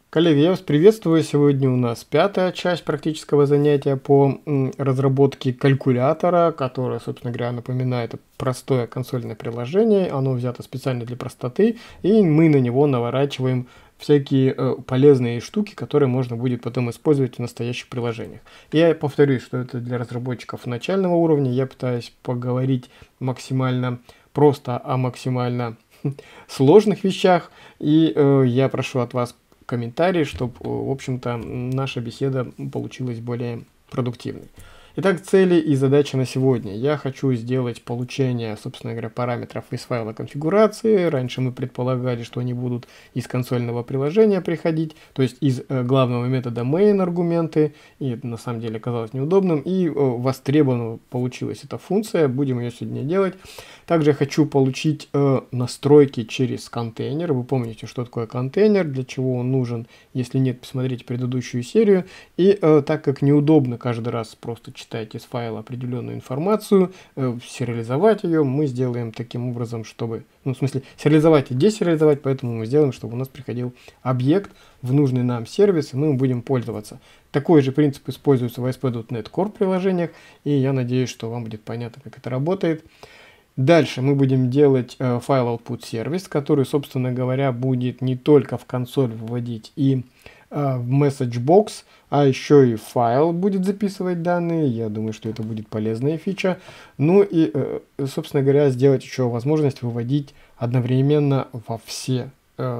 Коллеги, я вас приветствую. Сегодня у нас пятая часть практического занятия по разработке калькулятора, которое, собственно говоря, напоминает простое консольное приложение. Оно взято специально для простоты, и мы на него наворачиваем всякие полезные штуки, которые можно будет потом использовать в настоящих приложениях. Я повторюсь, что это для разработчиков начального уровня. Я пытаюсь поговорить максимально просто о максимально сложных вещах, и я прошу от вас комментарии, чтобы, в общем-то, наша беседа получилась более продуктивной. Итак, цели и задачи на сегодня. Я хочу сделать получение, собственно говоря, параметров из файла конфигурации. Раньше мы предполагали, что они будут из консольного приложения приходить, то есть из главного метода main аргументы, и это на самом деле оказалось неудобным, и востребована получилась эта функция, будем ее сегодня делать. Также я хочу получить настройки через контейнер. Вы помните, что такое контейнер, для чего он нужен. Если нет, посмотрите предыдущую серию. И так как неудобно каждый раз просто читать из файла определенную информацию, сериализовать ее, мы сделаем таким образом, чтобы, ну, в смысле, сериализовать и десериализовать, поэтому мы сделаем, чтобы у нас приходил объект в нужный нам сервис, и мы им будем пользоваться. Такой же принцип используется в ASP.NET Core приложениях, и я надеюсь, что вам будет понятно, как это работает. Дальше мы будем делать файл output сервис, который, собственно говоря, будет не только в консоль выводить и в message box, а еще и файл будет записывать данные. Я думаю, что это будет полезная фича. Ну и, собственно говоря, сделать еще возможность выводить одновременно во все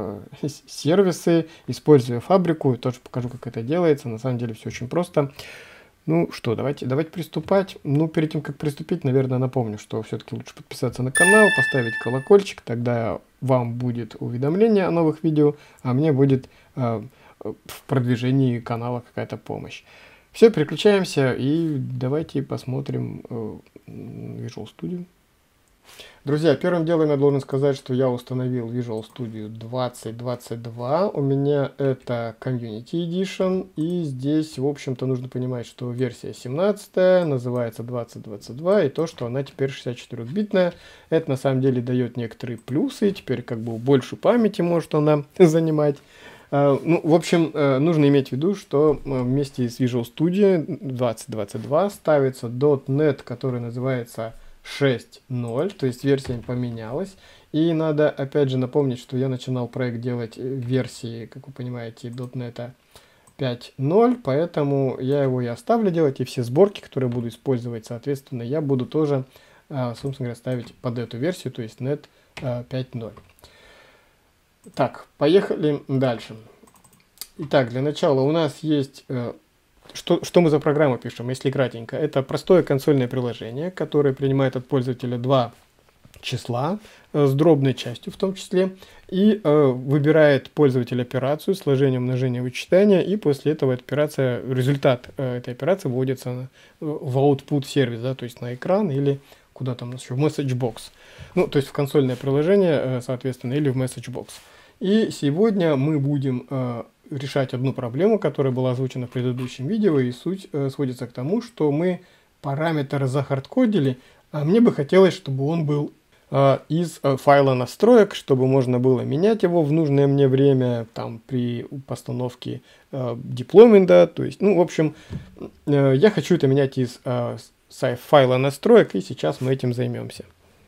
сервисы, используя фабрику. Я тоже покажу, как это делается. На самом деле все очень просто. Ну что, давайте приступать. Ну, перед тем, как приступить, наверное, напомню, что все-таки лучше подписаться на канал, поставить колокольчик, тогда вам будет уведомление о новых видео, а мне будет в продвижении канала какая-то помощь. Все, переключаемся и давайте посмотрим Visual Studio. Друзья, первым делом я должен сказать, что я установил Visual Studio 2022. У меня это Community Edition. И здесь, в общем-то, нужно понимать, что версия 17 называется 2022. И то, что она теперь 64-битная. Это на самом деле дает некоторые плюсы. Теперь как бы больше памяти может она занимать. Ну, в общем, нужно иметь в виду, что вместе с Visual Studio 2022 ставится .NET, который называется 6.0, то есть версия поменялась. И надо опять же напомнить, что я начинал проект делать в версии, как вы понимаете, .NET 5.0, поэтому я его и оставлю делать, и все сборки, которые буду использовать, соответственно, я буду тоже, собственно говоря, ставить под эту версию, то есть .NET 5.0. Так, поехали дальше. Итак, для начала у нас есть... Что мы за программу пишем, если кратенько? Это простое консольное приложение, которое принимает от пользователя два числа с дробной частью в том числе, и выбирает пользователь операцию сложение, умножение, вычитание, и после этого результат этой операции вводится в output сервис, да, то есть на экран или куда там у нас еще, в message box. Ну, то есть в консольное приложение, соответственно, или в message box. И сегодня мы будем решать одну проблему, которая была озвучена в предыдущем видео, и суть сводится к тому, что мы параметр захардкодили, а мне бы хотелось, чтобы он был из файла настроек, чтобы можно было менять его в нужное мне время, там, при постановке деплоймента, то есть, ну, в общем, я хочу это менять из файла настроек, и сейчас мы этим займемся.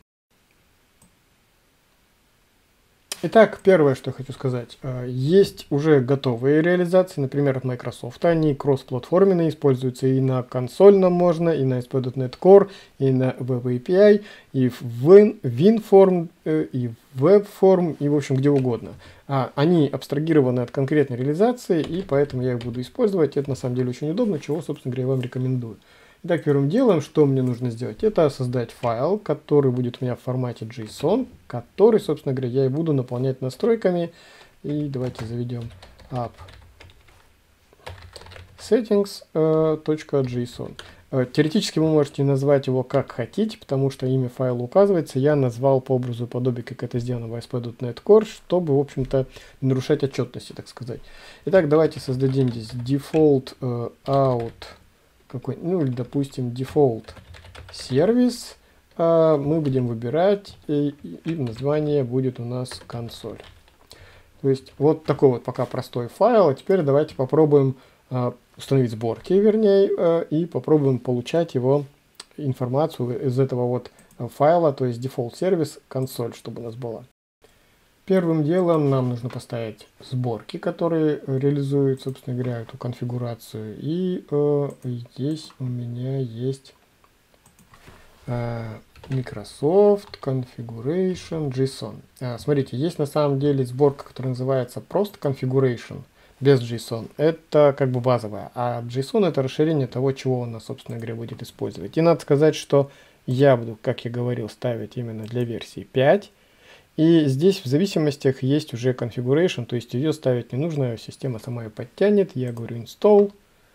Итак, первое, что я хочу сказать. Есть уже готовые реализации, например, от Microsoft. Они кроссплатформенные, используются и на консольном можно, и на ASP.NET Core, и на Web API, и в WinForm, и в WebForm, и, в общем, где угодно. Они абстрагированы от конкретной реализации, и поэтому я их буду использовать. Это, на самом деле, очень удобно, чего, собственно говоря, я вам рекомендую. Итак, первым делом, что мне нужно сделать, это создать файл, который будет у меня в формате JSON, который, собственно говоря, я и буду наполнять настройками. И давайте заведем app settings.json. Теоретически вы можете назвать его как хотите, потому что имя файла указывается. Я назвал по образу и подобию, как это сделано в ASP.NET Core, чтобы, в общем-то, не нарушать отчетности, так сказать. Итак, давайте создадим здесь default out ну или, допустим, default сервис, мы будем выбирать, и название будет у нас консоль. То есть вот такой вот пока простой файл. А теперь давайте попробуем установить сборки, вернее, и попробуем получать его информацию из этого вот файла, то есть default сервис консоль, чтобы у нас была. Первым делом нам нужно поставить сборки, которые реализуют, собственно говоря, эту конфигурацию. И здесь у меня есть Microsoft Configuration JSON. Смотрите, есть на самом деле сборка, которая называется просто Configuration без JSON. Это как бы базовая. А JSON это расширение того, чего он, собственно говоря, будет использовать. И надо сказать, что я буду, как я говорил, ставить именно для версии 5. И здесь в зависимостях есть уже configuration, то есть ее ставить не нужно, система сама ее подтянет. Я говорю install.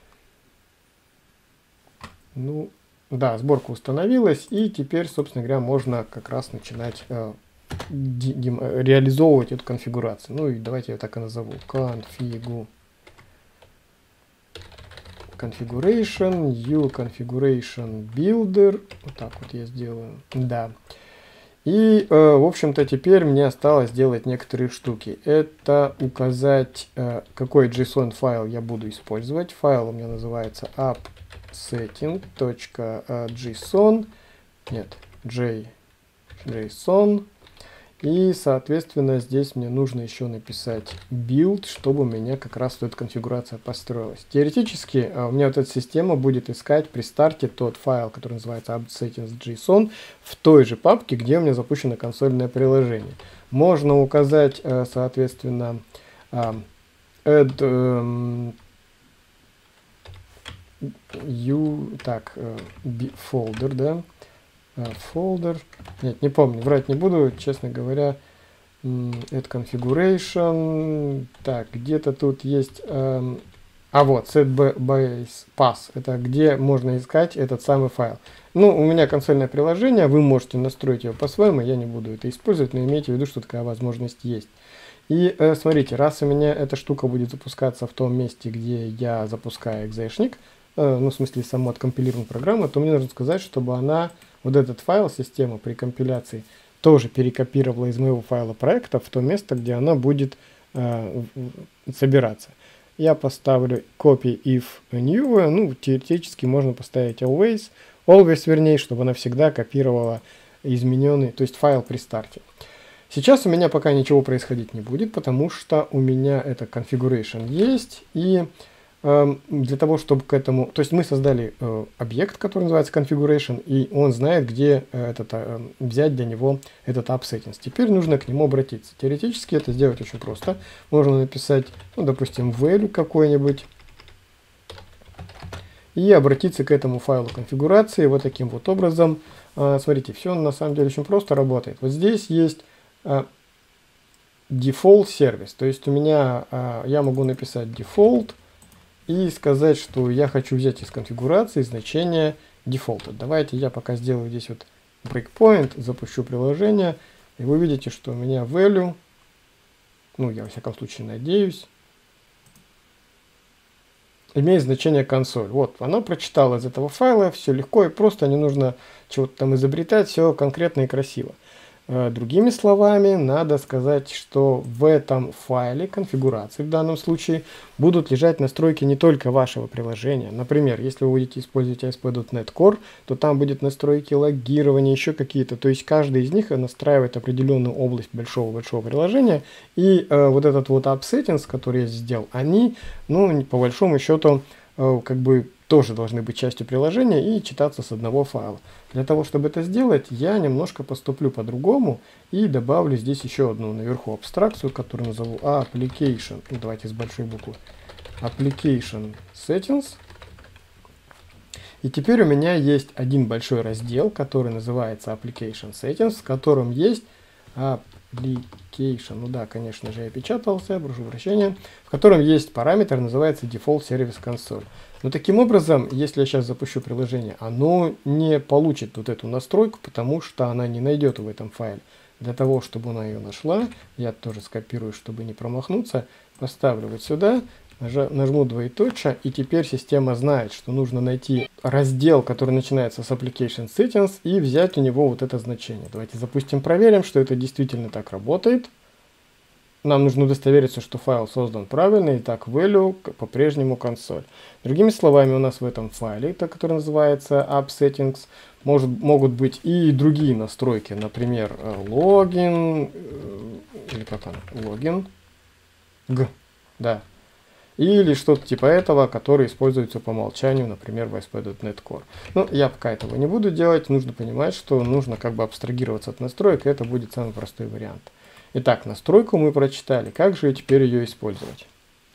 Ну, да, сборка установилась, и теперь, собственно говоря, можно как раз начинать реализовывать эту конфигурацию. Ну и давайте я так и назову. Configuration, new configuration builder. Вот так вот я сделаю. Да. И, в общем-то, теперь мне осталось сделать некоторые штуки. Это указать, какой JSON файл я буду использовать. Файл у меня называется appsetting.json. Нет, JSON. И, соответственно, здесь мне нужно еще написать build, чтобы у меня как раз эта конфигурация построилась. Теоретически у меня вот эта система будет искать при старте тот файл, который называется appsetting.json, в той же папке, где у меня запущено консольное приложение. Можно указать, соответственно, add folder, да? Folder. Нет, не помню, врать не буду, честно говоря. Add configuration. Так, где-то тут есть... вот, set base pass. Это где можно искать этот самый файл. Ну, у меня консольное приложение, вы можете настроить его по-своему, я не буду это использовать, но имейте в виду, что такая возможность есть. И смотрите, раз у меня эта штука будет запускаться в том месте, где я запускаю экзешник, ну, в смысле, саму откомпилированную программу, то мне нужно сказать, чтобы она вот этот файл, система при компиляции, тоже перекопировала из моего файла проекта в то место, где она будет собираться. Я поставлю copy if new, ну, теоретически можно поставить always, вернее, чтобы она всегда копировала измененный, то есть файл при старте. Сейчас у меня пока ничего происходить не будет, потому что у меня это configuration есть, и для того, чтобы к этому... То есть мы создали объект, который называется configuration, и он знает, где взять для него этот appsettings. Теперь нужно к нему обратиться. Теоретически это сделать очень просто. Можно написать, ну, допустим, value какой-нибудь, и обратиться к этому файлу конфигурации вот таким вот образом. Смотрите, все на самом деле очень просто работает. Вот здесь есть default сервис. То есть у меня, я могу написать default, и сказать, что я хочу взять из конфигурации значение дефолта. Давайте я пока сделаю здесь вот breakpoint, запущу приложение, и вы видите, что у меня value, ну, я во всяком случае надеюсь, имеет значение консоль. Вот, оно прочитало из этого файла, все легко и просто, не нужно чего-то там изобретать, все конкретно и красиво. Другими словами, надо сказать, что в этом файле конфигурации, в данном случае, будут лежать настройки не только вашего приложения. Например, если вы будете использовать ASP.NET Core, то там будет настройки логирования, еще какие-то. То есть каждый из них настраивает определенную область большого-большого приложения. И вот этот вот appsettings, который я сделал, они, ну, по большому счету, как бы тоже должны быть частью приложения и читаться с одного файла. Для того, чтобы это сделать, я немножко поступлю по-другому и добавлю здесь еще одну наверху абстракцию, которую назову application. Ну, давайте с большой буквы. Application settings. И теперь у меня есть один большой раздел, который называется application settings, в котором есть application, ну да, конечно же, я печатался, прошу прощения, в котором есть параметр, называется default service console. Но таким образом, если я сейчас запущу приложение, оно не получит вот эту настройку, потому что она не найдет в этом файле. Для того, чтобы она ее нашла, я тоже скопирую, чтобы не промахнуться, поставлю вот сюда, нажму двоеточие, и теперь система знает, что нужно найти раздел, который начинается с application settings, и взять у него вот это значение. Давайте запустим, проверим, что это действительно так работает. нам нужно удостовериться, что файл создан правильно, и так value по-прежнему консоль. Другими словами, у нас в этом файле, который называется appSettings, могут быть и другие настройки, например, логин, или как он, логин, да, или что-то типа этого, который используется по умолчанию, например, в ASP.NET Core. Но я пока этого не буду делать, нужно понимать, что нужно как бы абстрагироваться от настроек, и это будет самый простой вариант. Итак, настройку мы прочитали, как же теперь ее использовать?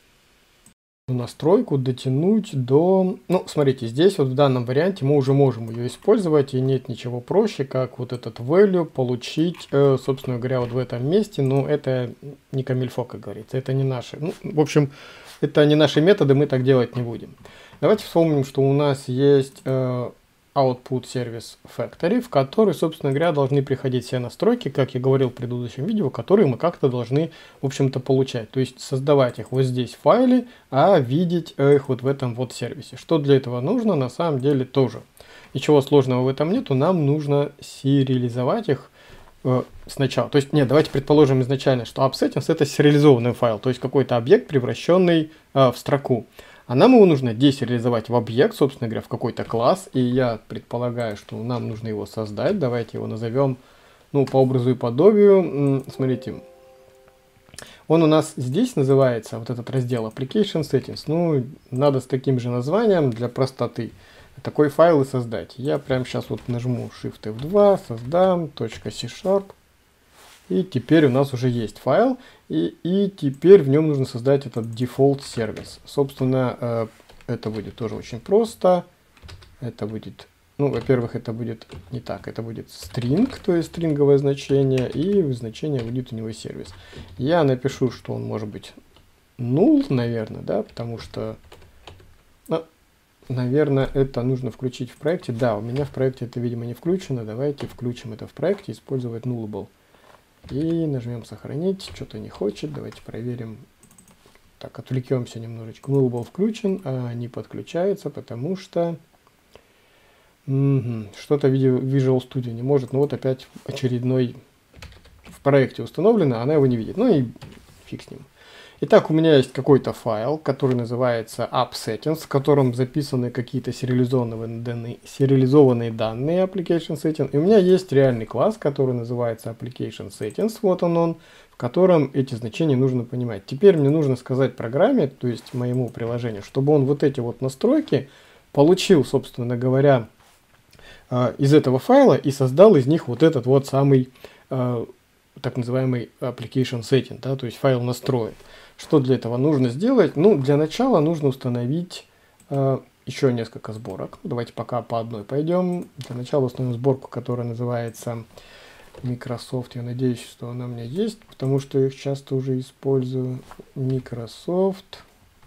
Настройку дотянуть до... Ну, смотрите, здесь вот в данном варианте мы уже можем ее использовать, и нет ничего проще, как вот этот value получить, собственно говоря, вот в этом месте, но это не камильфо, как говорится, это не наши. Ну, в общем, это не наши методы, мы так делать не будем. Давайте вспомним, что у нас есть Output Service Factory, в который, собственно говоря, должны приходить все настройки, как я говорил в предыдущем видео, которые мы как-то должны, в общем-то, получать. То есть создавать их вот здесь в файле, а видеть их вот в этом вот сервисе. Что для этого нужно, на самом деле тоже. Ничего сложного в этом нету, нам нужно сериализовать их сначала. То есть, нет, давайте предположим изначально, что appSettings это сериализованный файл, то есть какой-то объект, превращенный в строку. А нам его нужно десериализовать в объект, собственно говоря, в какой-то класс. И я предполагаю, что нам нужно его создать. Давайте его назовем, ну, по образу и подобию. Смотрите, он у нас здесь называется, вот этот раздел Application Settings. Ну, надо с таким же названием для простоты такой файл и создать. Я прямо сейчас вот нажму Shift F2, создам, .c#. И теперь у нас уже есть файл, и теперь в нем нужно создать этот default сервис. Собственно, это будет тоже очень просто. Это будет, ну, во-первых, это будет не так, это будет string, то есть стринговое значение, и значение будет у него сервис. Я напишу, что он может быть null, наверное, да, потому что, ну, наверное, это нужно включить в проекте. Да, у меня в проекте это, видимо, не включено. Давайте включим это в проекте, использовать nullable. И нажмем сохранить, что-то не хочет, давайте проверим. Так, отвлекемся немножечко. Nullable включен, а не подключается, потому что что-то Visual Studio не может. Ну вот опять очередной в проекте установлено, она его не видит. Ну и фиг с ним. Итак, у меня есть какой-то файл, который называется appSettings, в котором записаны какие-то сериализованные данные Application Settings. И у меня есть реальный класс, который называется Application Settings, вот он, в котором эти значения нужно понимать. Теперь мне нужно сказать программе, то есть моему приложению, чтобы он вот эти вот настройки получил, собственно говоря, из этого файла и создал из них вот этот вот самый так называемый Application Setting, да, то есть файл настроек. Что для этого нужно сделать? Ну, для начала нужно установить еще несколько сборок. Давайте пока по одной пойдем. Для начала установим сборку, которая называется Microsoft. Я надеюсь, что она у меня есть, потому что я их часто уже использую. Microsoft.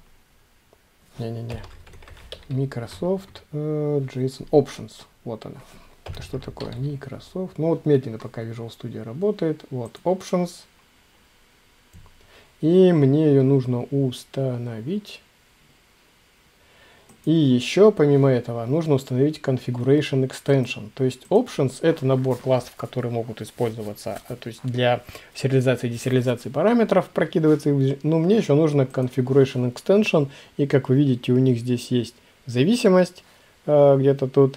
Microsoft JSON Options. Вот она. Это что такое? Microsoft. Ну вот медленно пока Visual Studio работает. Вот Options. И мне ее нужно установить. И еще, помимо этого, нужно установить Configuration Extension. То есть Options — это набор классов, которые могут использоваться, то есть для сериализации и десериализации параметров прокидывается. Но мне еще нужно Configuration Extension. И, как вы видите, у них здесь есть зависимость где-то тут.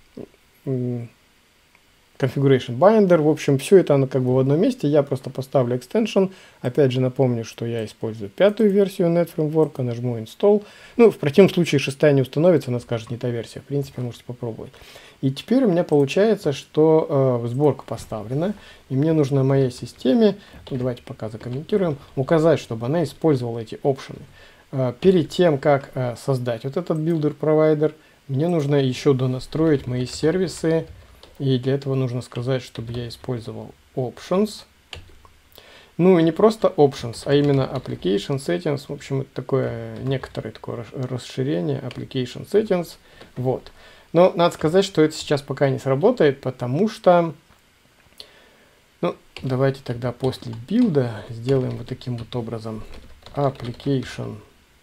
Configuration Binder, в общем, все это оно как бы в одном месте. Я просто поставлю extension. Опять же напомню, что я использую 5-ю версию NetFramework, нажму Install. Ну, в противном случае 6-я не установится, она скажет не та версия. В принципе, можете попробовать. И теперь у меня получается, что сборка поставлена, и мне нужно в моей системе, ну, давайте пока закомментируем, указать, чтобы она использовала эти опшены. Перед тем, как создать вот этот builder-провайдер, мне нужно еще донастроить мои сервисы. И для этого нужно сказать, чтобы я использовал Options. Ну и не просто Options, а именно Application Settings. В общем, это такое, некоторое такое расширение Application Settings. Вот. Но надо сказать, что это сейчас пока не сработает, потому что... Ну, давайте тогда после билда сделаем вот таким вот образом. Application.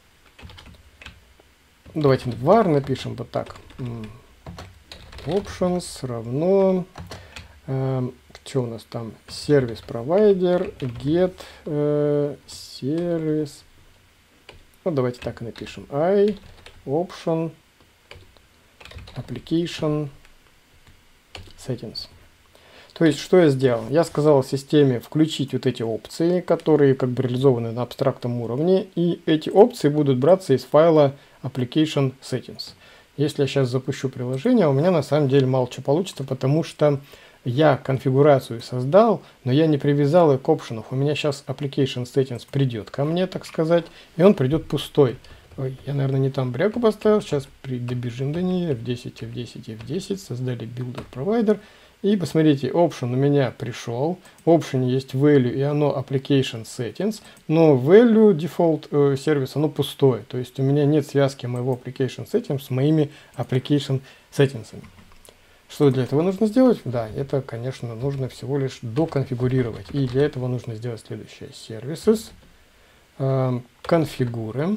Давайте var напишем вот так. Options равно Что у нас там? Сервис провайдер, get сервис. Ну, давайте так и напишем. I option application settings. То есть, что я сделал? Я сказал системе включить вот эти опции, которые как бы реализованы на абстрактном уровне, и эти опции будут браться из файла application settings. Если я сейчас запущу приложение, у меня на самом деле мало чего получится, потому что я конфигурацию создал, но я не привязал ее к options. У меня сейчас application settings придет ко мне, так сказать, и он придет пустой. Ой, я, наверное, не там бряку поставил. Сейчас добежим до нее. F10, F10, F10. Создали builder provider. И посмотрите, option у меня пришел. В option есть value, и оно application settings. Но value default сервис, оно пустое. То есть у меня нет связки моего application settings с моими application settings. Что для этого нужно сделать? Да, это, конечно, нужно всего лишь доконфигурировать. И для этого нужно сделать следующее. Services. Конфигурим.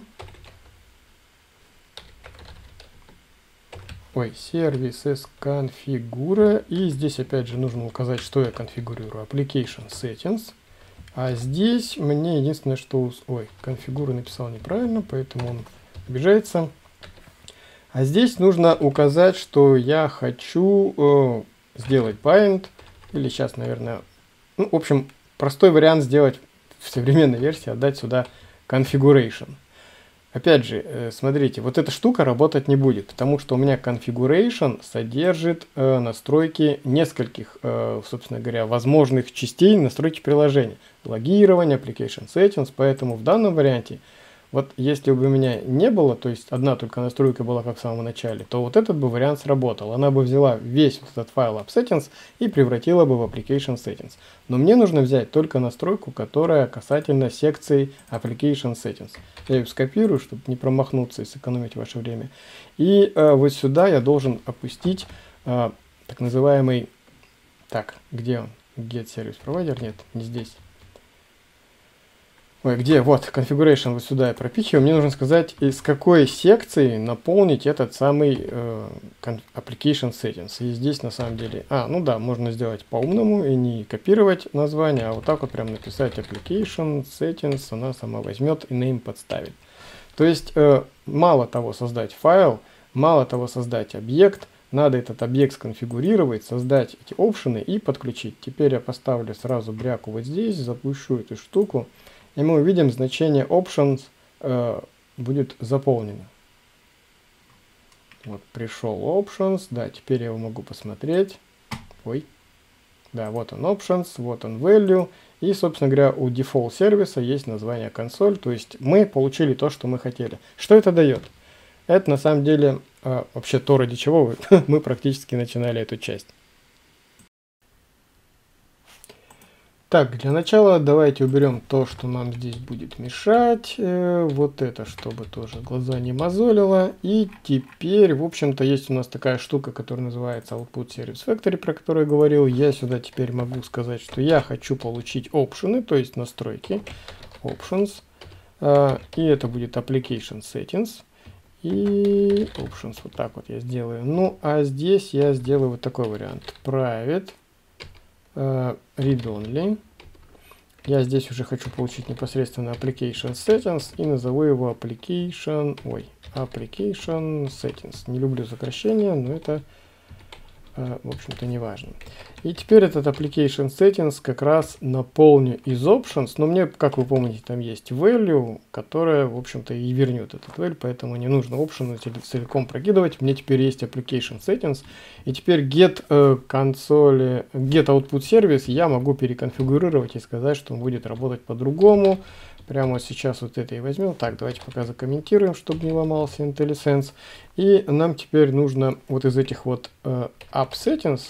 Services конфигура. И здесь опять же нужно указать, что я конфигурирую. Application settings. А здесь мне единственное, что... конфигура написал неправильно, поэтому он обижается. А здесь нужно указать, что я хочу сделать bind. Или сейчас, наверное... Ну, в общем, простой вариант сделать в современной версии, отдать сюда configuration. Опять же, смотрите, вот эта штука работать не будет, потому что у меня configuration содержит настройки нескольких, собственно говоря, возможных частей настройки приложения. Логирование, application settings, поэтому в данном варианте, вот если бы у меня не было, то есть одна только настройка была как в самом начале, то вот этот бы вариант сработал. Она бы взяла весь вот этот файл appSettings и превратила бы в application settings. Но мне нужно взять только настройку, которая касательно секции application settings. Я ее скопирую, чтобы не промахнуться и сэкономить ваше время. И вот сюда я должен опустить так называемый... Так, где он? Get Service Provider? Нет, не здесь. Где? Вот, configuration вот сюда я пропихиваю. Мне нужно сказать, из какой секции наполнить этот самый application settings. И здесь на самом деле... ну да, можно сделать по-умному и не копировать название, а вот так вот прям написать application settings, она сама возьмет и name подставит. То есть мало того создать файл, мало того создать объект, надо этот объект сконфигурировать, создать эти опшены и подключить. Теперь я поставлю сразу бряку вот здесь, запущу эту штуку. И мы увидим, значение options будет заполнено. Вот пришел options, да, теперь я его могу посмотреть. Да, вот он options, вот он value. И, собственно говоря, у default сервиса есть название консоль, то есть мы получили то, что мы хотели. Что это дает? Это на самом деле вообще то, ради чего мы практически начинали эту часть. Так, для начала давайте уберем то, что нам здесь будет мешать. Вот это, чтобы тоже глаза не мозолило. И теперь, в общем-то, есть у нас такая штука, которая называется Output Service Factory, про которую я говорил. Я сюда теперь могу сказать, что я хочу получить опшены, то есть настройки. Options. И это будет Application Settings. И Options. Вот так вот я сделаю. Ну, а здесь я сделаю вот такой вариант. Private. Read-only. Я здесь уже хочу получить непосредственно application settings и назову его application settings. Не люблю сокращения, но это, в общем-то, не важно. И теперь этот application settings как раз наполню из options, но мне, как вы помните, там есть value, которая, в общем-то, и вернет этот value, поэтому не нужно option целиком прокидывать. Мне теперь есть application settings, и теперь get console, get output service я могу переконфигурировать и сказать, что он будет работать по-другому. Прямо сейчас вот это и возьмем. Так, давайте пока закомментируем, чтобы не ломался IntelliSense. И нам теперь нужно вот из этих вот appSettings,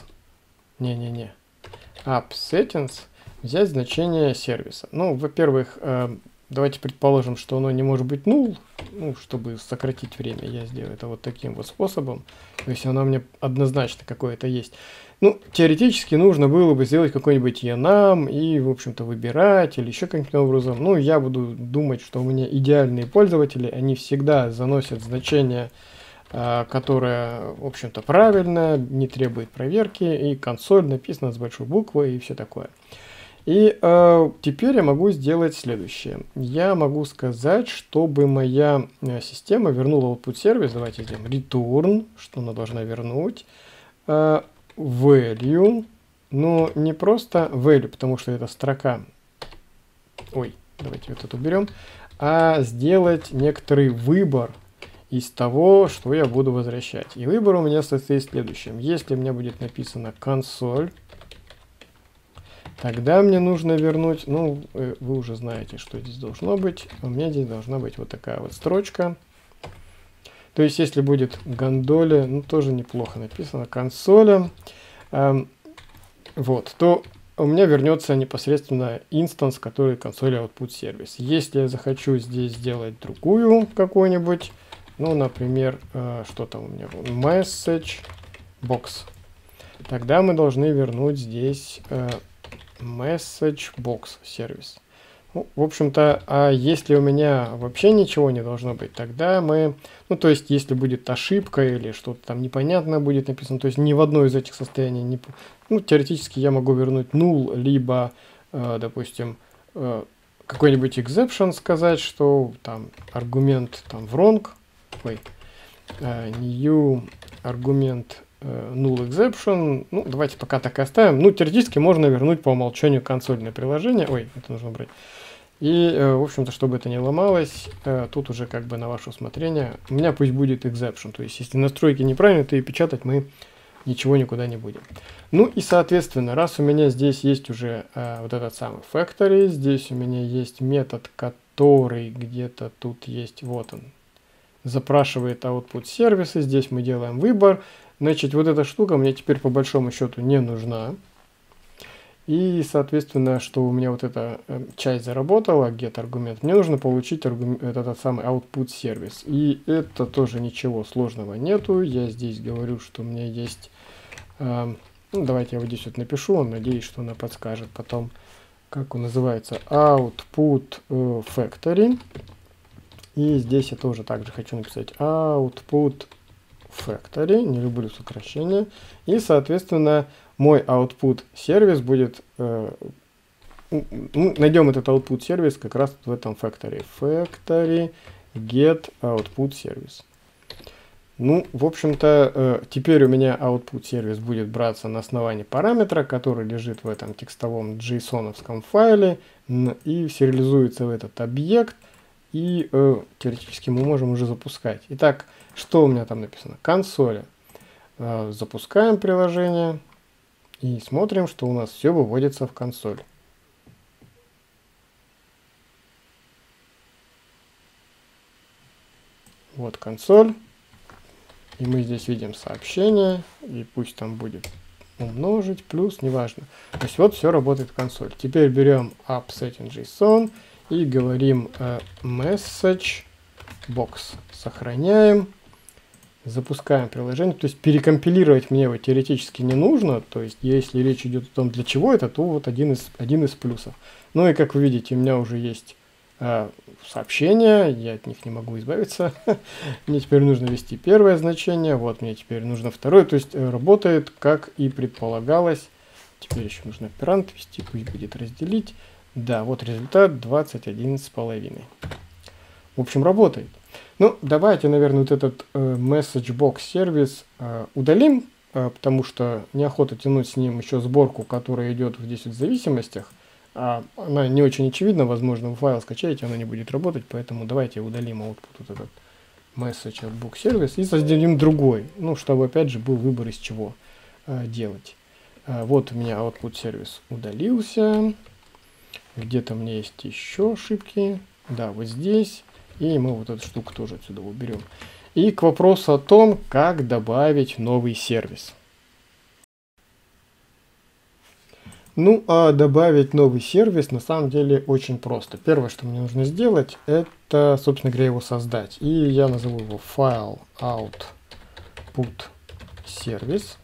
appSettings взять значение сервиса. Ну, во-первых, давайте предположим, что оно не может быть null, чтобы сократить время, я сделаю это вот таким вот способом. То есть оно у меня однозначно какое-то есть. Ну, теоретически нужно было бы сделать какой-нибудь enum и, в общем-то, выбирать или еще каким-то образом. Ну, я буду думать, что у меня идеальные пользователи, они всегда заносят значение которая, в общем-то, правильная, не требует проверки, и консоль написана с большой буквы и все такое. И теперь я могу сделать следующее. Я могу сказать, чтобы моя система вернула output сервис. Давайте сделаем return, что она должна вернуть. Value, но не просто value, потому что это строка. Ой, давайте вот это уберем. А сделать некоторый выбор из того, что я буду возвращать. И выбор у меня состоит в следующем. Если у меня будет написано консоль, тогда мне нужно вернуть, ну, вы уже знаете, что здесь должно быть. У меня здесь должна быть вот такая вот строчка. То есть, если будет гондоля, ну, тоже неплохо написано, консоля, вот, то у меня вернется непосредственно инстанс, который консоль output сервис. Если я захочу здесь сделать другую какую-нибудь, ну, например, что там у меня, message box, тогда мы должны вернуть здесь message box сервис. Ну, в общем-то, а если у меня вообще ничего не должно быть, тогда мы, ну, то есть, если будет ошибка или что-то там непонятно будет написано, то есть, ни в одно из этих состояний, не, ну, теоретически я могу вернуть null, либо, допустим, какой-нибудь exception сказать, что там аргумент там wrong, ой, new аргумент null exception, ну, давайте пока так и оставим. Ну, теоретически можно вернуть по умолчанию консольное приложение. Ой, это нужно брать. И, в общем-то, чтобы это не ломалось, тут уже как бы на ваше усмотрение. У меня пусть будет exception. То есть, если настройки неправильные, то и печатать мы ничего никуда не будем. Ну и, соответственно, раз у меня здесь есть уже вот этот самый factory, здесь у меня есть метод, который где-то тут есть, вот он, запрашивает output сервисы, здесь мы делаем выбор. Значит, вот эта штука мне теперь по большому счету не нужна. И, соответственно, что у меня вот эта часть заработала, get аргумент, мне нужно получить этот самый output сервис. И это тоже ничего сложного нету. Я здесь говорю, что у меня есть... ну, давайте я вот здесь вот напишу, надеюсь, что она подскажет потом, как он называется, output factory. И здесь я тоже также хочу написать output factory, не люблю сокращения. И, соответственно, мой output сервис будет, найдем этот output сервис как раз в этом factory. Factory get output сервис. Ну, в общем-то, теперь у меня output сервис будет браться на основании параметра, который лежит в этом текстовом JSON-овском файле, и сериализуется в этот объект, и теоретически мы можем уже запускать. Итак, что у меня там написано? Консоль. Запускаем приложение и смотрим, что у нас все выводится в консоль. Вот консоль. И мы здесь видим сообщение, и пусть там будет умножить, плюс, неважно. То есть вот все работает в консоль. Теперь берем app.setting.json и говорим message box. Сохраняем. Запускаем приложение. То есть перекомпилировать мне его теоретически не нужно. То есть если речь идет о том, для чего это, то вот один из плюсов. Ну и как вы видите, у меня уже есть сообщения, я от них не могу избавиться. Мне теперь нужно ввести первое значение, вот мне теперь нужно второе, то есть работает как и предполагалось. Теперь еще нужно операнд ввести, пусть будет разделить. Да, вот результат 21,5. В общем, работает. Ну, давайте, наверное, вот этот message box сервис удалим, потому что неохота тянуть с ним еще сборку, которая идет здесь в зависимостях. Она не очень очевидна, возможно, вы файл скачаете, она не будет работать, поэтому давайте удалим output вот этот message box сервис и создадим другой, ну, чтобы опять же был выбор из чего делать. Вот у меня output сервис удалился, где-то у меня есть еще ошибки, да, вот здесь, и мы вот эту штуку тоже отсюда уберем. И к вопросу о том, как добавить новый сервис. Ну, а добавить новый сервис на самом деле очень просто. Первое, что мне нужно сделать, это, собственно говоря, его создать. И я назову его file output service.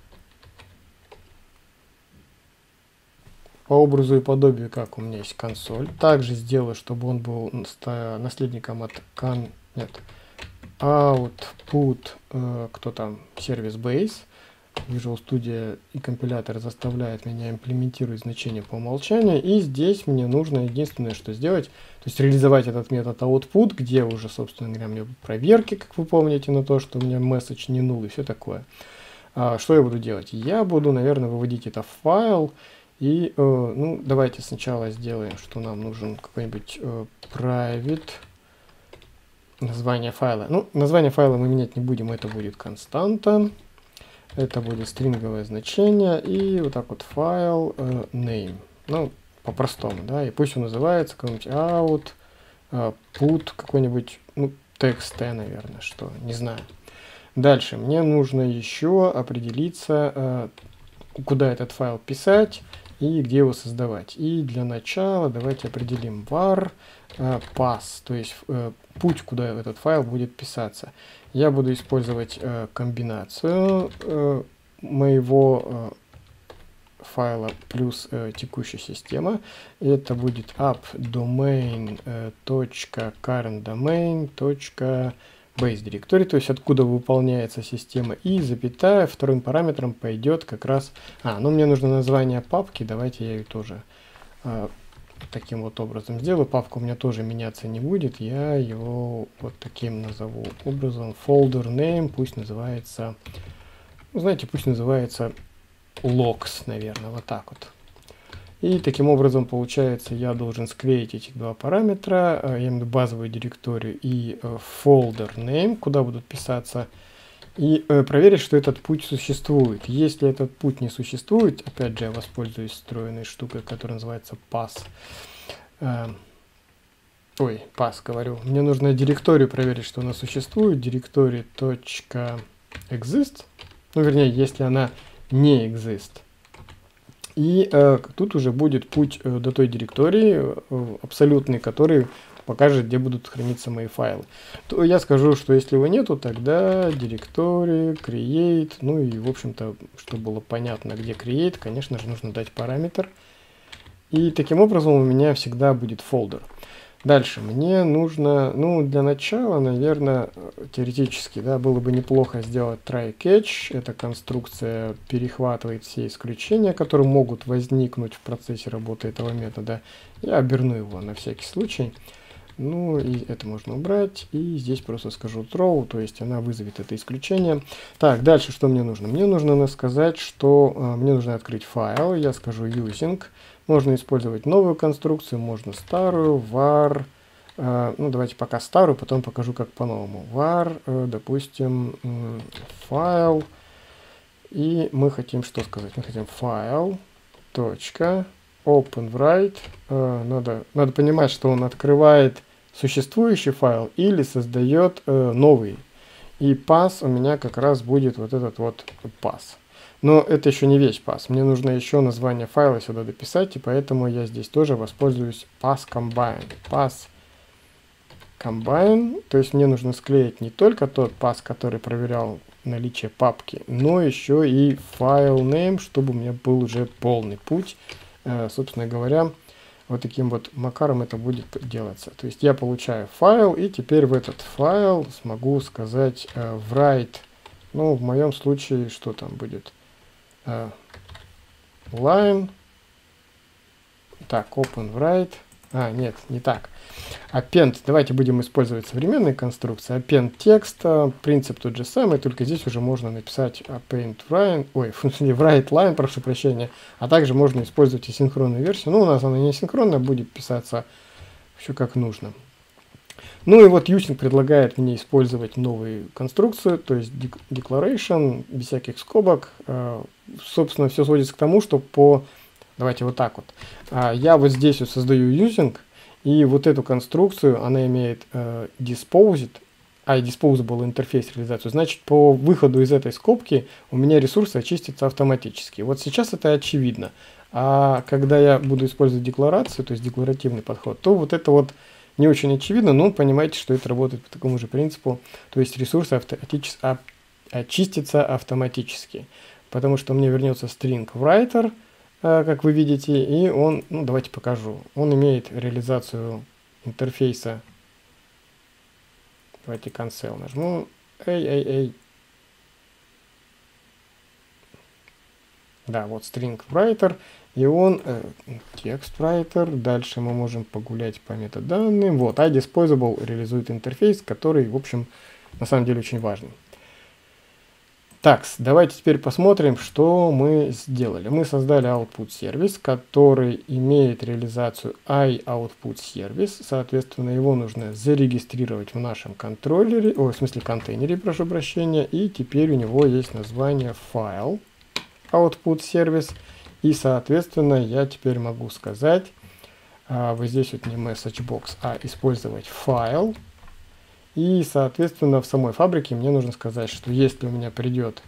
По образу и подобию, как у меня есть консоль. Также сделаю, чтобы он был наследником от output, кто там, Service Base. Visual Studio и компилятор заставляет меня имплементировать значение по умолчанию. И здесь мне нужно единственное, что сделать, то есть реализовать этот метод output, где уже, собственно говоря, мне проверки, как вы помните, на то, что у меня message не null и все такое. Что я буду делать? Я буду, наверное, выводить это в файл. И, ну, давайте сначала сделаем, что нам нужен какой-нибудь private название файла. Ну, название файла мы менять не будем, это будет константа. Это будет стринговое значение, и вот так вот файл name, ну, по-простому, да, и пусть он называется какой-нибудь out, put какой-нибудь, ну, txt, наверное, что, не знаю. Дальше мне нужно еще определиться, куда этот файл писать и где его создавать. И для начала давайте определим var pass, то есть путь, куда этот файл будет писаться. Я буду использовать комбинацию моего файла плюс текущая система. Это будет app.domain.currentDomain.base directory, то есть откуда выполняется система, и запятая вторым параметром пойдет как раз... ну мне нужно название папки, давайте я ее тоже таким вот образом сделаю. Папка у меня тоже меняться не будет, я его вот таким назову образом. Folder name пусть называется, ну, знаете, пусть называется logs, наверное, вот так вот. И таким образом, получается, я должен склеить эти два параметра, я имею в виду базовую директорию и folder name, куда будут писаться, и проверить, что этот путь существует. Если этот путь не существует, опять же, я воспользуюсь встроенной штукой, которая называется pass. Pass, говорю. Мне нужно директорию проверить, что она существует. Директория .exist. Ну, вернее, если она не exist. И тут уже будет путь до той директории абсолютный, который покажет, где будут храниться мои файлы. То я скажу, что если его нету, тогда директория, create, ну и, в общем-то, чтобы было понятно, где create, конечно же, нужно дать параметр. И таким образом у меня всегда будет фолдер. Дальше мне нужно, ну, для начала, наверное, теоретически, да, было бы неплохо сделать try-catch. Эта конструкция перехватывает все исключения, которые могут возникнуть в процессе работы этого метода. Я оберну его на всякий случай. Ну, и это можно убрать. И здесь просто скажу throw, то есть она вызовет это исключение. Так, дальше что мне нужно? Мне нужно сказать, что мне нужно открыть файл. Я скажу using. Можно использовать новую конструкцию, можно старую, var, ну давайте пока старую, потом покажу как по-новому. Var, допустим, файл, и мы хотим что сказать? Мы хотим файл, точка, openWrite, надо понимать, что он открывает существующий файл или создает новый. И pass у меня как раз будет вот этот вот pass. Но это еще не весь pass. Мне нужно еще название файла сюда дописать, и поэтому я здесь тоже воспользуюсь pass combine. Pass combine, то есть мне нужно склеить не только тот pass, который проверял наличие папки, но еще и файл name, чтобы у меня был уже полный путь. Собственно говоря, вот таким вот макаром это будет делаться. То есть я получаю файл, и теперь в этот файл смогу сказать write, ну в моем случае что там будет? Line, так, openWrite, нет, не так, append, давайте будем использовать современные конструкции, append текст, принцип тот же самый, только здесь уже можно написать append line, write line, прошу прощения, а также можно использовать и синхронную версию, но у нас она не синхронная, будет писаться все как нужно. Ну и вот using предлагает мне использовать новую конструкцию, то есть declaration, без всяких скобок. Собственно, все сводится к тому, что давайте вот так вот. Я вот здесь вот создаю using, и вот эту конструкцию, она имеет disposed, disposable интерфейс реализацию. Значит, по выходу из этой скобки у меня ресурсы очистятся автоматически. Вот сейчас это очевидно. А когда я буду использовать декларацию, то есть декларативный подход, то вот это вот не очень очевидно, но понимаете, что это работает по такому же принципу. То есть ресурсы очистятся автоматически. Потому что мне вернется string writer, как вы видите, и он, ну давайте покажу, он имеет реализацию интерфейса Давайте cancel нажму. Эй. Да, вот string writer. И он text writer. Дальше мы можем погулять по метаданным. Вот, iDisposable реализует интерфейс, который, в общем, на самом деле очень важный. Так, давайте теперь посмотрим, что мы сделали. Мы создали output сервис, который имеет реализацию iOutput сервис. Соответственно, его нужно зарегистрировать в нашем контроллере, в смысле контейнере, прошу прощения. И теперь у него есть название файл output сервис. И, соответственно, я теперь могу сказать, вот здесь вот не messagebox, а использовать файл. И, соответственно, в самой фабрике мне нужно сказать, что если у меня придет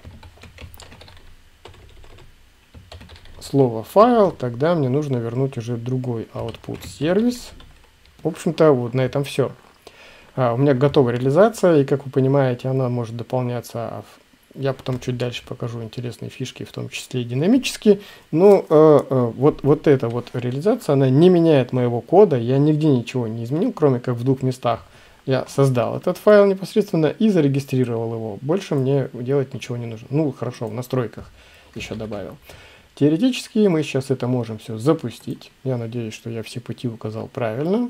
слово файл, тогда мне нужно вернуть уже другой output сервис. В общем-то, вот на этом все. У меня готова реализация, и, как вы понимаете, она может дополняться. Я потом чуть дальше покажу интересные фишки, в том числе и динамические. Но вот эта вот реализация, она не меняет моего кода. Я нигде ничего не изменил, кроме как в двух местах. Я создал этот файл непосредственно и зарегистрировал его. Больше мне делать ничего не нужно. Ну, хорошо, в настройках еще добавил. Теоретически мы сейчас это можем все запустить. Я надеюсь, что я все пути указал правильно.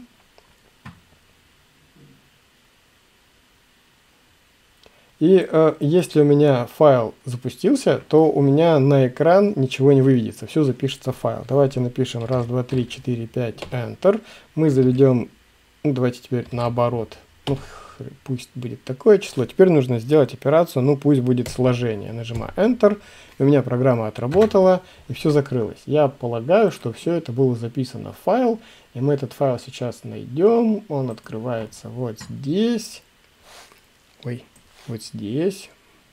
И если у меня файл запустился, то у меня на экран ничего не выведется. Все запишется в файл. Давайте напишем 1, 2, 3, 4, 5, Enter. Мы заведем... Ну, давайте теперь наоборот. Ну, пусть будет такое число. Теперь нужно сделать операцию, ну, пусть будет сложение. Нажимаю Enter, и у меня программа отработала, и все закрылось. Я полагаю, что все это было записано в файл, и мы этот файл сейчас найдем. Он открывается вот здесь. Ой, вот здесь.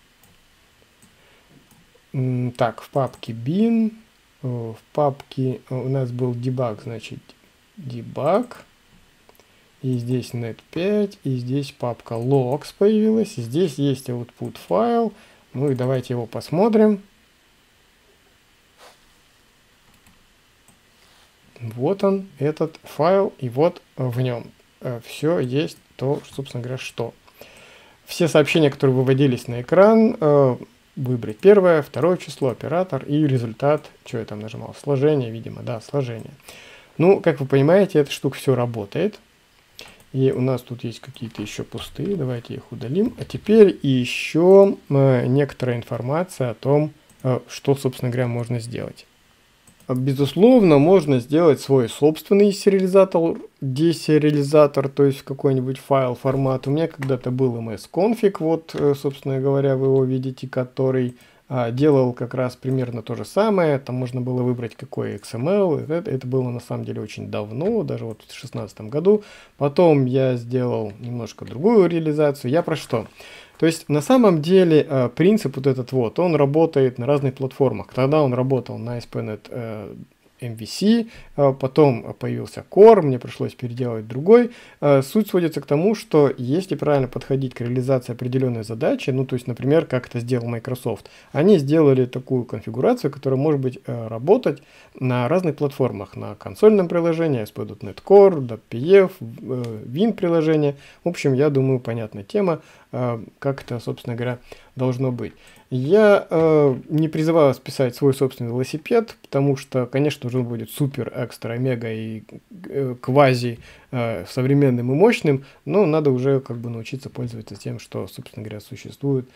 Так, в папке bin. В папке у нас был debug, значит, debug. И здесь net5, и здесь папка logs появилась. И здесь есть output файл. Ну и давайте его посмотрим. Вот он, этот файл, и вот в нем все есть то, собственно говоря, что. Все сообщения, которые выводились на экран, выбрать первое, второе число, оператор и результат. Что я там нажимал? Сложение, видимо, да, сложение. Ну, как вы понимаете, эта штука все работает. И у нас тут есть какие-то еще пустые, давайте их удалим. А теперь еще некоторая информация о том, что, собственно говоря, можно сделать. Безусловно, можно сделать свой собственный сериализатор, десериализатор, то есть какой-нибудь файл, формат. У меня когда-то был msconfig, вот, собственно говоря, вы его видите, который делал как раз примерно то же самое. Там можно было выбрать какой XML. Это было на самом деле очень давно, даже вот в 2016 году. Потом я сделал немножко другую реализацию. Я про что? То есть на самом деле принцип вот этот вот, он работает на разных платформах. Тогда он работал на ASP.NET MVC, потом появился Core, мне пришлось переделать другой. Суть сводится к тому, что если правильно подходить к реализации определенной задачи, ну то есть, например, как это сделал Microsoft, они сделали такую конфигурацию, которая может быть работать на разных платформах, на консольном приложении, ASP.NET Core, .pf, Win приложение. В общем, я думаю, понятная тема, как это, собственно говоря, должно быть. Я не призываю вас писать свой собственный велосипед, потому что, конечно же, он будет супер, экстра, мега и квази современным и мощным, но надо уже как бы научиться пользоваться тем, что, собственно говоря, существует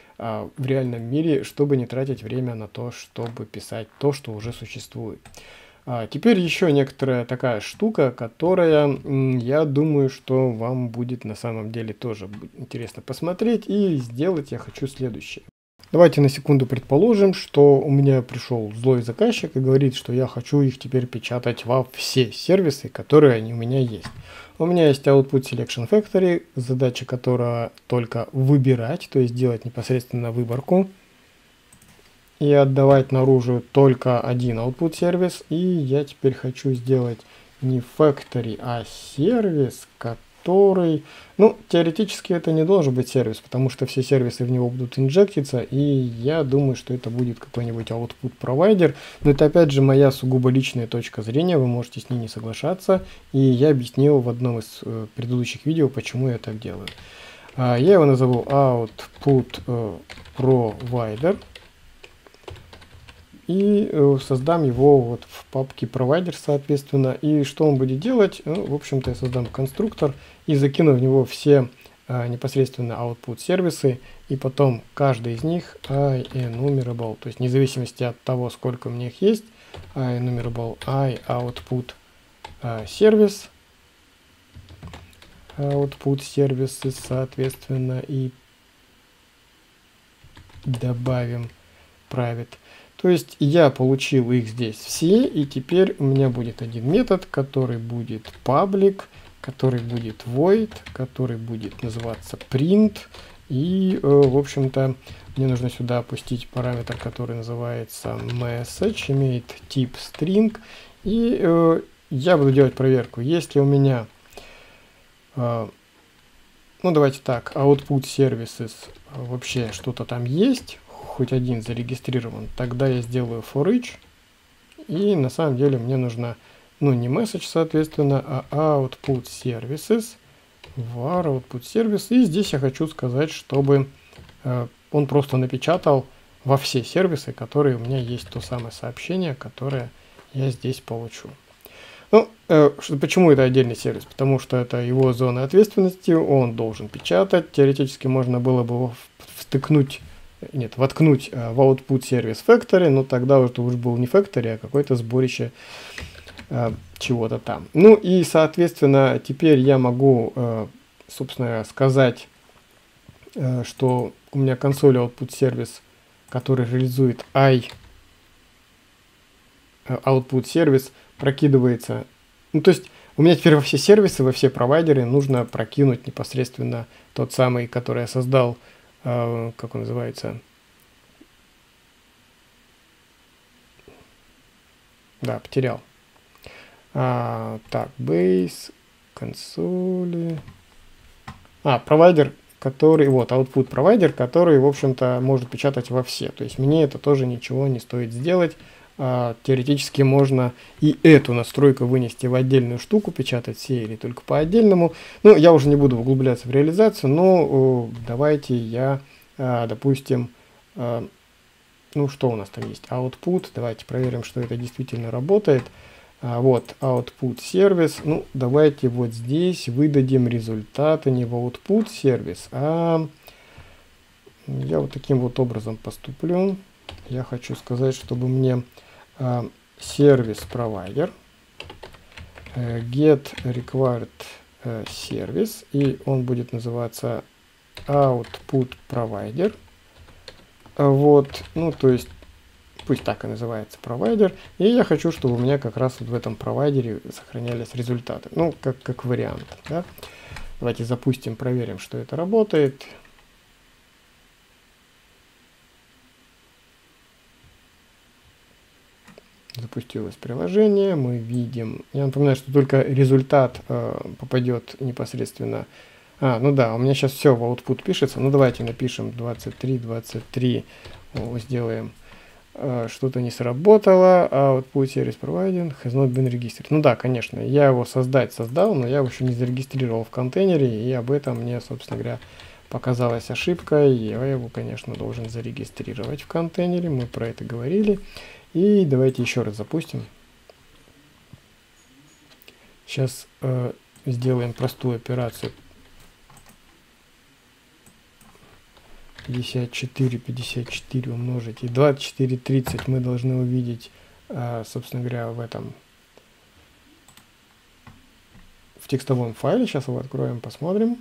в реальном мире, чтобы не тратить время на то, чтобы писать то, что уже существует. Теперь еще некоторая такая штука, которая, я думаю, что вам будет на самом деле тоже интересно посмотреть, и сделать я хочу следующее. Давайте на секунду предположим, что у меня пришел злой заказчик и говорит, что я хочу их теперь печатать во все сервисы, которые они у меня есть. У меня есть Output Selection Factory, задача которого только выбирать, то есть делать непосредственно выборку. И отдавать наружу только один output сервис. И я теперь хочу сделать не factory, а сервис, который... Ну, теоретически это не должен быть сервис, потому что все сервисы в него будут инжектиться, и я думаю, что это будет какой-нибудь output провайдер. Но это опять же моя сугубо личная точка зрения, вы можете с ней не соглашаться, и я объяснил в одном из предыдущих видео, почему я так делаю. Я его назову output provider. И создам его вот в папке provider, соответственно. И что он будет делать? Ну, в общем-то, я создам конструктор и закину в него все непосредственно output сервисы. И потом каждый из них IEnumerable. То есть, вне зависимости от того, сколько у меня их есть, IEnumerable, IOutput сервис. Output сервисы, соответственно, и добавим private. То есть я получил их здесь все, и теперь у меня будет один метод, который будет public, который будет void, который будет называться print. И, в общем-то, мне нужно сюда опустить параметр, который называется message, имеет тип string. И я буду делать проверку. Если у меня, ну давайте так, output services вообще что-то там есть, хоть один зарегистрирован, тогда я сделаю for each, и на самом деле мне нужно, ну не message, соответственно, а output services, var output service, и здесь я хочу сказать, чтобы он просто напечатал во все сервисы, которые у меня есть, то самое сообщение, которое я здесь получу. Ну, почему это отдельный сервис? Потому что это его зона ответственности, он должен печатать, теоретически можно было бы его воткнуть в output сервис factory, но тогда это уже был не factory, а какое-то сборище чего-то там. Ну и, соответственно, теперь я могу, собственно, сказать, что у меня консоль output сервис, который реализует output сервис, прокидывается. Ну, то есть у меня теперь во все сервисы, во все провайдеры нужно прокинуть непосредственно тот самый, который я создал, как он называется? Да, потерял. Так, base, консоли. Провайдер, который, вот, output провайдер, который, в общем-то, может печатать во все. То есть мне это тоже ничего не стоит сделать. Теоретически можно и эту настройку вынести в отдельную штуку, печатать все или только по отдельному. Ну, я уже не буду углубляться в реализацию, но давайте я, допустим, ну, что у нас там есть? Output. Давайте проверим, что это действительно работает. Вот, output сервис. Ну, давайте вот здесь выдадим результаты не в output сервис, а я вот таким вот образом поступлю. Я хочу сказать, чтобы мне сервис провайдер get required service, и он будет называться output provider. Вот, ну, то есть пусть так и называется провайдер. И я хочу, чтобы у меня как раз вот в этом провайдере сохранялись результаты. Ну, как вариант. Да? Давайте запустим, проверим, что это работает. Запустилось приложение, мы видим. Я напоминаю, что только результат попадет непосредственно. Ну да, у меня сейчас все в output пишется. Ну давайте напишем 23, 23. Сделаем. Что-то не сработало. Output service provided has not been registered. Ну да, конечно, я его создал, но я его еще не зарегистрировал в контейнере, и об этом мне, собственно говоря, показалась ошибка. Я его, конечно, должен зарегистрировать в контейнере. Мы про это говорили. И давайте еще раз запустим. Сейчас сделаем простую операцию. 54 умножить и 24,30 мы должны увидеть, собственно говоря, в текстовом файле. Сейчас его откроем, посмотрим.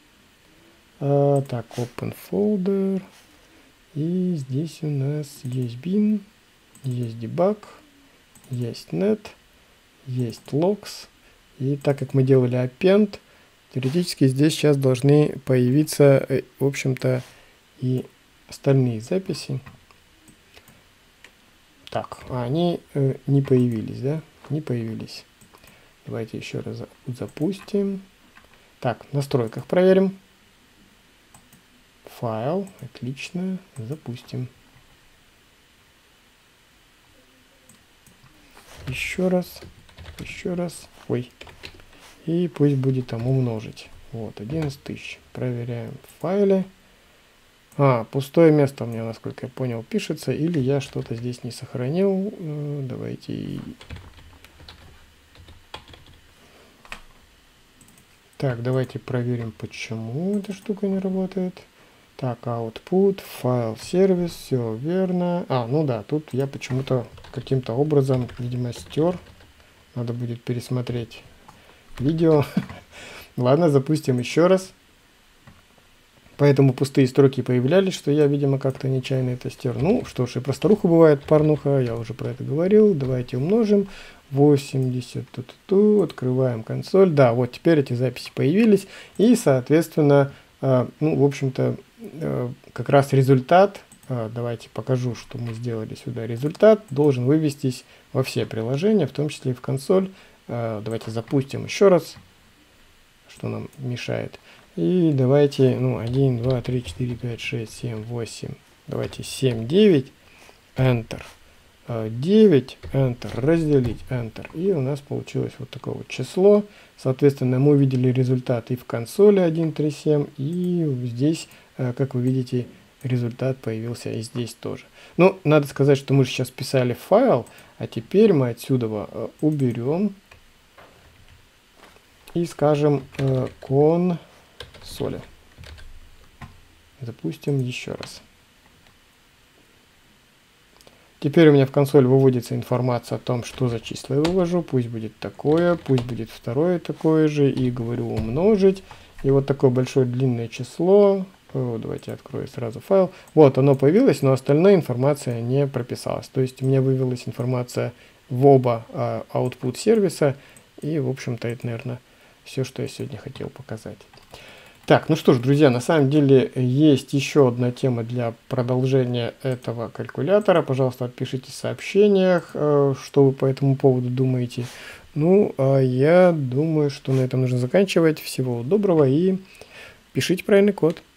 Так, open folder. И здесь у нас есть bin, есть debug, есть net, есть logs. И так как мы делали append, теоретически здесь сейчас должны появиться, в общем-то, и остальные записи. Так, они не появились, да? Не появились. Давайте еще раз запустим. Так, в настройках проверим. Файл, отлично, запустим. Еще раз, ой, и пусть будет там умножить. Вот, 11 тысяч. Проверяем в файле. Пустое место у меня, насколько я понял, пишется, или я что-то здесь не сохранил. Давайте. Так, давайте проверим, почему эта штука не работает. Так, output, файл, сервис, все верно. Ну да, тут я почему-то каким-то образом, видимо, стер. Надо будет пересмотреть видео. Ладно, запустим еще раз. Поэтому пустые строки появлялись, что я, видимо, как-то нечаянно это стер. Ну что ж, и про старуху бывает порнуха, я уже про это говорил. Давайте умножим. 80, открываем консоль. Да, вот теперь эти записи появились. И, соответственно, в общем-то, как раз результат, давайте покажу, что мы сделали сюда. Результат должен вывестись во все приложения, в том числе и в консоль. Давайте запустим еще раз, что нам мешает. И давайте, 1, 2, 3, 4, 5, 6, 7, 8. Давайте 7, 9, Enter. 9, Enter, разделить, Enter. И у нас получилось вот такое вот число. Соответственно, мы увидели результат и в консоли 137, и здесь, как вы видите, результат появился и здесь тоже. Но надо сказать, что мы же сейчас писали файл, а теперь мы отсюда уберем и скажем консоль. Запустим еще раз. Теперь у меня в консоль выводится информация о том, что за числа я вывожу. Пусть будет такое, пусть будет второе такое же. И говорю умножить. И вот такое большое длинное число. Давайте открою сразу файл. Вот оно появилось, но остальная информация не прописалась. То есть у меня вывелась информация в оба output сервиса. И, в общем-то, это, наверное, все, что я сегодня хотел показать. Так, ну что ж, друзья, на самом деле есть еще одна тема для продолжения этого калькулятора. Пожалуйста, отпишите в сообщениях, что вы по этому поводу думаете. Ну, а я думаю, что на этом нужно заканчивать. Всего доброго и пишите правильный код.